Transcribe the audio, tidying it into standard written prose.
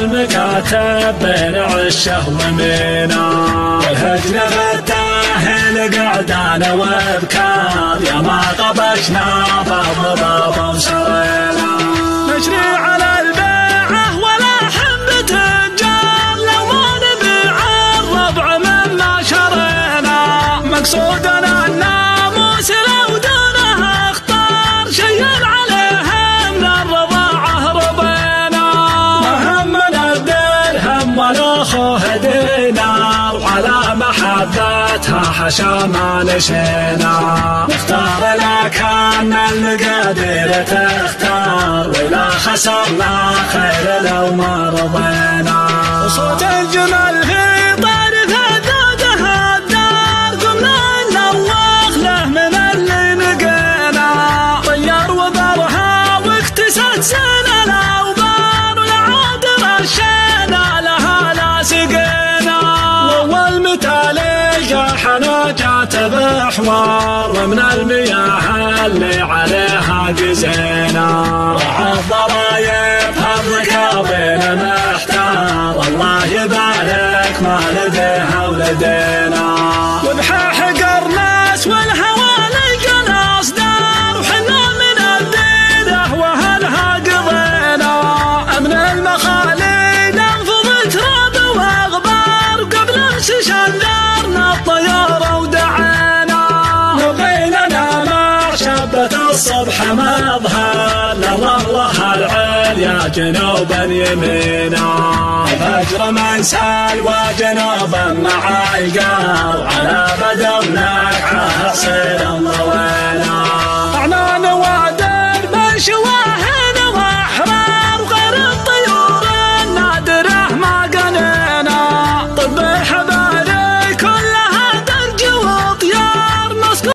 المكاتب بين عشه ومينا، والهجر فتاه لقعدان وابكار، يا ما طبشنا بالضباب وسرينا. نجري على البيعه ولا حب تجار، لو ما نبيع الربع مما شرينا، مقصودنا الناموس لو دونه اختار، شيء عليه من الرضاعه ربينا. ما همنا الدرهم ولا خوه دينار، وعلى محبتها حشا ما نشينا. نختار لكن المقادير تختار، ولا خسرنا خير لو ما رضينا. وصوت الجمل في طرف ذاتها الدار، قمنا نلوخ له من اللي نقينا. طير وبرها واكتست سنة الأوبار، والعاد رشينا لها لا سقينا. وأول متالي جاحنا جات بحوار، ومن المياه اللي عليها قزينا. رعى الضرايب هالركابين محتار، الله يبارك ما لديها ولدينا. وبحاح قرناس والهوى لقنا اصدار، وحنا من الديره واهلها قضينا. من المخالي ننفض تراب واغبار، وقبل امس شدرنا الطياره ودعينا. نبغي لنا مع شبة الصبح مظهر، لله العليا جنوبا يمينا. فجر من سال وجنوبا مع القار، على بدرنا